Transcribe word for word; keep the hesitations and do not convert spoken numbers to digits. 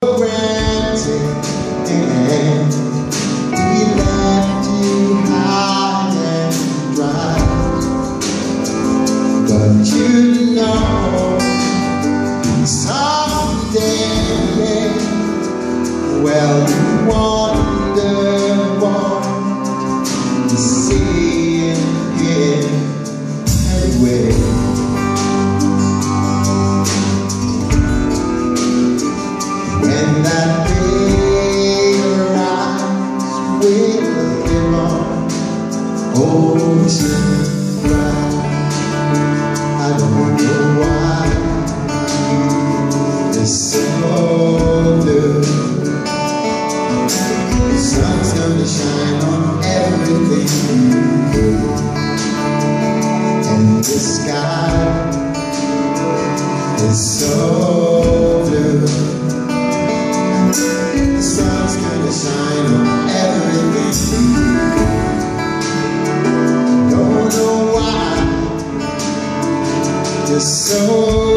granted, and we left you high and dry. But you know, someday, well, you wonder what you see it here anyway. When that day arrives, we'll live on ocean drive. I don't know why it's so blue. The sun's gonna shine on everything you do, and the sky is so blue. The sun's gonna shine on everything you do. Don't know why, just so